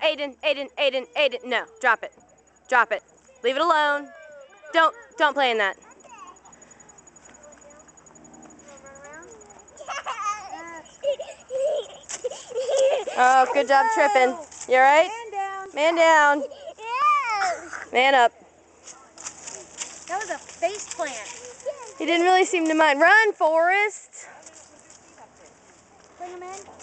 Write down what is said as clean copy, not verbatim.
Aiden, Aiden, Aiden, Aiden. No, drop it. Drop it. Leave it alone. Don't play in that. Oh, good job tripping. You alright? Man down. Man up. That was a face plant. He didn't really seem to mind. Run, Forrest. Bring him in.